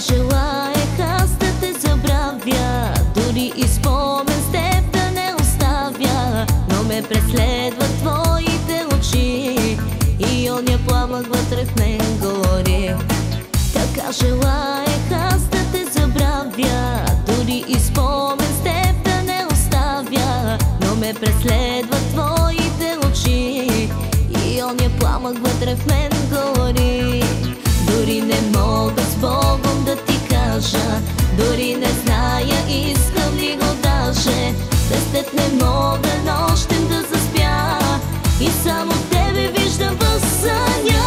желаех аз да те забравя, дори и спомен с теб да не оставя, но ме преследват твоите очи и оня пламък вътре в мен гори. Така желаех аз да те забравя, дори и спомен с теб да не оставя, но ме преследват твоите очи и оня пламък вътре в мен гори. Дори не мога с Богом да ти кажа, дори не зная искам ли го даже. Без теб не мога нощем да заспя и само тебе виждам в съня.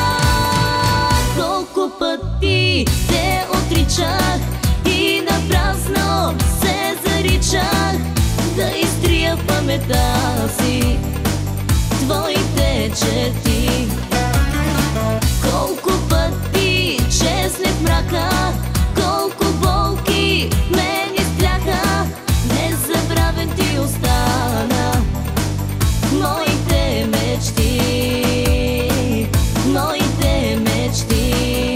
Колко пъти те отричах и напразно се заричах да изтрия в паметта си твоите черти. Колко пъти чезнах мрака, колко болки мен изтляха, незабравен ти остана моите мечти, моите мечти.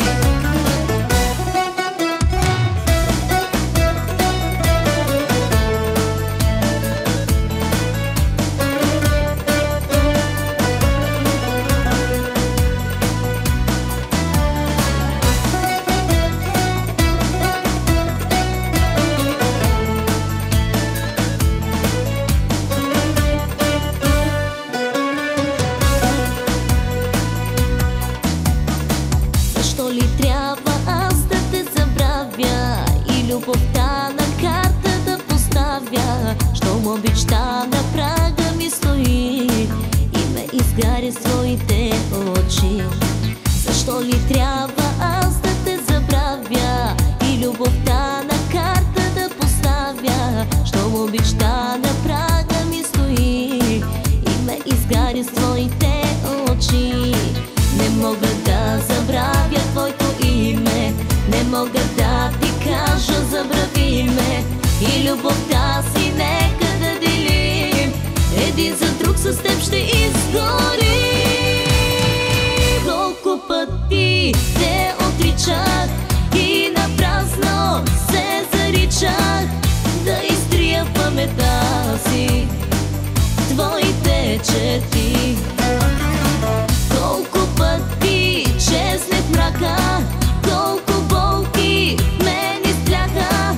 Защо ли трябва аз да те забравя и любовта на карта да поставя? Щом обичта на прага ми стои и ме изгаря своите очи. Защо ли трябва аз да те забравя и любовта на карта да поставя? Щом обичта на прага ми стои и ме изгаря своите очи. Не мога да забравя твоето име, не мога да ти кажа забрави ме, и любовта си нека да делим, един за друг с теб ще изгорим. Колко пъти те отричах и напразно се заричах да изтрия в паметта си твоите черти. Колко пъти чезнах мрака, колко болки мен изтляха,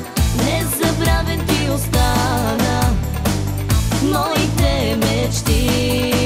незабравен ти остана моите мечти.